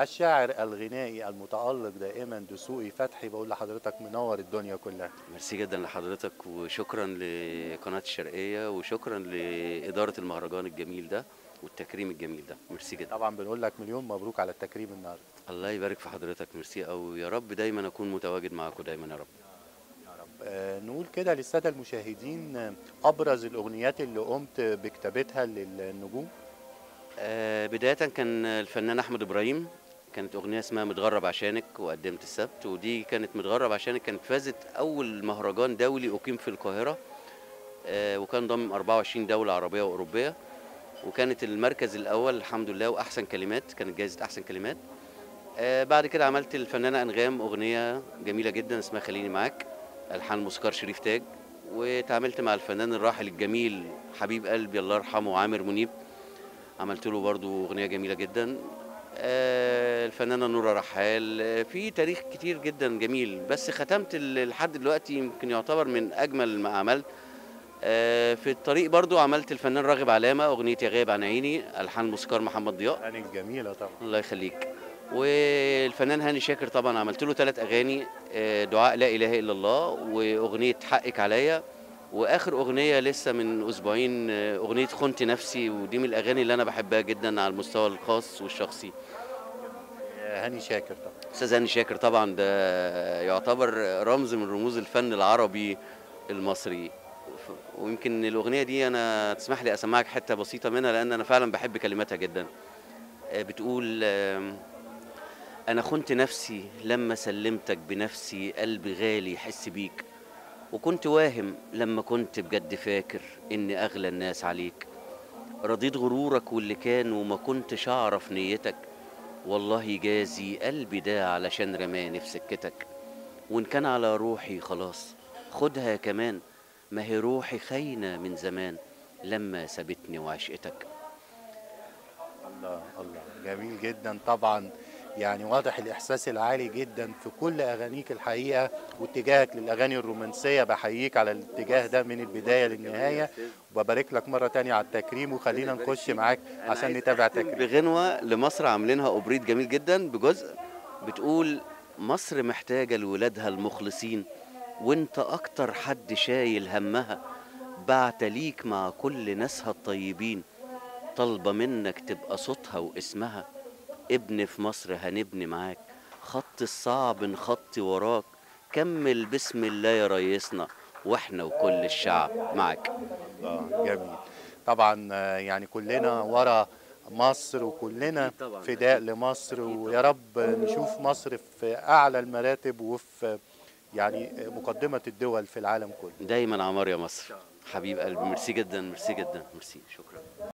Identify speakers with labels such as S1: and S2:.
S1: الشاعر الغنائي المتألق دائما دسوقي فتحي، بقول لحضرتك منور الدنيا كلها.
S2: ميرسي جدا لحضرتك، وشكرا لقناة الشرقية، وشكرا لإدارة المهرجان الجميل ده والتكريم الجميل ده. ميرسي جدا.
S1: طبعا بنقول لك مليون مبروك على التكريم النهارده.
S2: الله يبارك في حضرتك. ميرسي أوي، يا رب دايما أكون متواجد معاكم دايما يا رب.
S1: نقول كده للسادة المشاهدين، أبرز الأغنيات اللي قمت بكتابتها للنجوم.
S2: بداية كان الفنان أحمد إبراهيم، كانت أغنية اسمها متغرب عشانك وقدمت السبت، ودي كانت متغرب عشانك، كانت فازت أول مهرجان دولي أقيم في القاهرة. وكان ضمن 24 دولة عربية وأوروبية، وكانت المركز الأول الحمد لله، وأحسن كلمات، كانت جايزة أحسن كلمات. بعد كده عملت الفنانة أنغام أغنية جميلة جدا اسمها خليني معاك، ألحان موسيقار شريف تاج. وتعاملت مع الفنان الراحل الجميل حبيب قلبي الله يرحمه عامر منيب، عملت له برضو أغنية جميلة جدا. الفنانة نورة رحال. في تاريخ كتير جدا جميل، بس ختمت لحد دلوقتي يمكن يعتبر من أجمل ما عملت. في الطريق برضو عملت الفنان راغب علامة أغنية يا غايب عن عيني، ألحان موسيقار محمد ضياء.
S1: أغاني جميلة طبعا.
S2: الله يخليك. والفنان هاني شاكر طبعا عملت له 3 أغاني، دعاء لا إله إلا الله، وأغنية حقك عليا، وآخر أغنية لسه من أسبوعين أغنية خنت نفسي، ودي من الأغاني اللي أنا بحبها جدا على المستوى الخاص والشخصي.
S1: هاني شاكر طبعا.
S2: أستاذ هاني شاكر طبعا ده يعتبر رمز من رموز الفن العربي المصري. ويمكن الأغنية دي أنا تسمح لي أسمعك حتة بسيطة منها، لأن أنا فعلا بحب كلماتها جدا. بتقول أنا خنت نفسي لما سلمتك بنفسي، قلبي غالي يحس بيك، وكنت واهم لما كنت بجد فاكر إني أغلى الناس عليك. رضيت غرورك واللي كان وما كنتش أعرف نيتك، والله يجازي قلبي ده علشان رماني في سكتك. وإن كان على روحي خلاص خدها كمان، ما هي روحي خاينة من زمان لما سابتني وعشقتك.
S1: الله الله، جميل جدا طبعا. يعني واضح الإحساس العالي جدا في كل أغانيك الحقيقة، واتجاهك للأغاني الرومانسية بحييك على الاتجاه ده من البداية للنهاية. وببارك لك مرة تانية على التكريم، وخلينا نخش معاك
S2: أنا
S1: عشان
S2: عايز
S1: نتابع
S2: أختم
S1: تكريم.
S2: بغنوة لمصر عاملينها أوبريت جميل جدا بجزء، بتقول مصر محتاجة لولادها المخلصين، وانت أكتر حد شايل همها، بعتليك مع كل ناسها الطيبين، طالبة منك تبقى صوتها واسمها، ابن في مصر هنبني معاك، خط الصعب نخطي وراك، كمل بسم الله يا ريسنا، واحنا وكل الشعب معاك.
S1: الله جميل. طبعا يعني كلنا ورا مصر، وكلنا
S2: أكيد طبعا،
S1: فداء
S2: أكيد.
S1: لمصر،
S2: أكيد
S1: ويا
S2: طبعا.
S1: رب نشوف مصر في أعلى المراتب، وفي يعني مقدمة الدول في العالم كله.
S2: دايما عمار يا مصر. حبيب قلبي، ميرسي جدا، ميرسي جدا، ميرسي، شكرا.